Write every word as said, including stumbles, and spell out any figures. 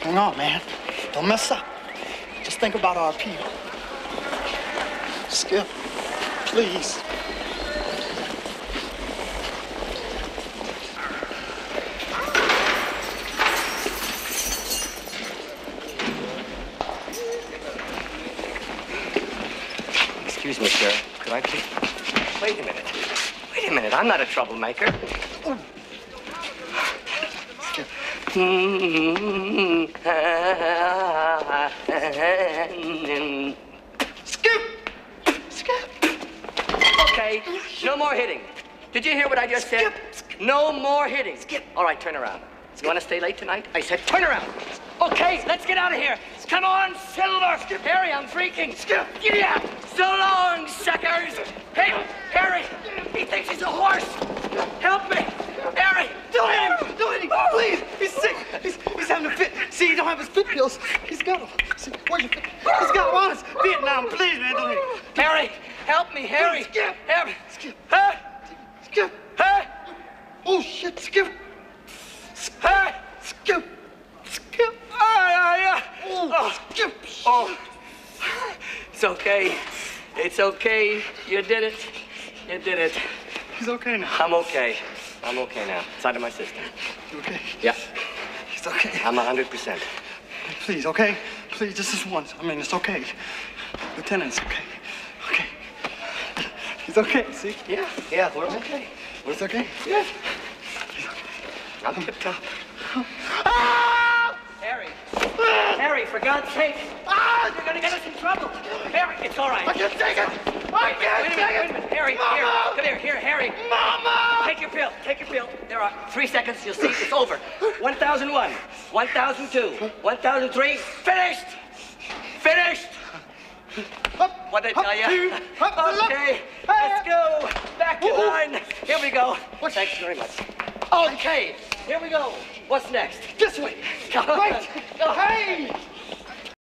Hang on, man. Don't mess up. Just think about our appeal. Skip, please. Excuse me, sir. Could I please... Wait a minute. Wait a minute. I'm not a troublemaker. Skip. Skip! Skip! Okay, no more hitting. Did you hear what I just said? Skip. No more hitting. Skip. All right, turn around. You want to stay late tonight? I said turn around. Okay, let's get out of here. Come on, Silver. Skip. Harry, I'm freaking. Skip. Giddy up. So long, suckers. Hey, Harry, he thinks he's a horse. Help me. Harry, Don't hit him! Don't hit him! Please! He's sick! He's, he's having a fit. See, he don't have his fit pills. He's got them. See, where's your fit? He's got them on his Vietnam. Please, man, don't hit him. Harry, help me, Harry. Skip. Harry. Skip. Huh? Skip! Huh? Oh, shit, Skip! Huh? Skip! Skip! Ah, yeah, yeah. Oh, Oh. Skip! Oh, it's okay. It's okay. You did it. You did it. He's okay now. I'm okay. I'm okay now. It's out of my system. You okay? Yeah, He's okay. I'm one hundred percent. Please, okay? Please, just this once. I mean, it's okay. Lieutenant, it's okay. Okay. He's okay, see? Yeah, yeah, we're okay. It's okay? Yeah. I'm tip top. Ah! Harry. Harry, for God's sake. Ah! You're gonna get us in trouble. Harry, it's all right. I can't take it! I can't Wait a minute, take wait a it! minute. Harry, Mama! here, come here, here, Harry. Mama! Take your pill, take your pill. There are three seconds, you'll see it's over. one thousand one, one thousand two, one thousand three, finished! Finished! Up, What'd I up tell you? to- up to left. Okay, let's go. Back to Woo-hoo. line. Here we go. What? Thanks very much. Okay, here we go. What's next? This way! Come on. Right! Go. Hey!